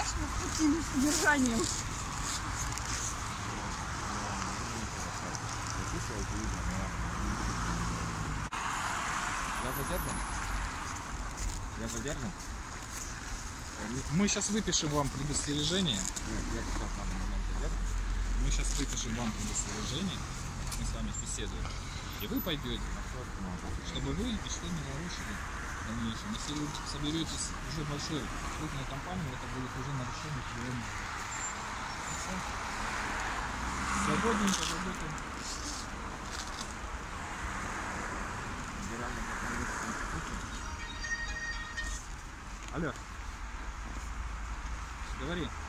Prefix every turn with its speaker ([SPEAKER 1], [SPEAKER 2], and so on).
[SPEAKER 1] вашим спортивным содержанием.
[SPEAKER 2] Я задержан? Я задержан? Мы сейчас выпишем вам предостережение. Мы сейчас выпишем вам предостережение. Мы с вами беседуем. И вы пойдете, чтобы вы ничего не нарушили в дальнейшем. Если вы соберетесь уже большой крупной компанией, это будет уже нарушение федерального. Свободненько работаем. Алло. Говори.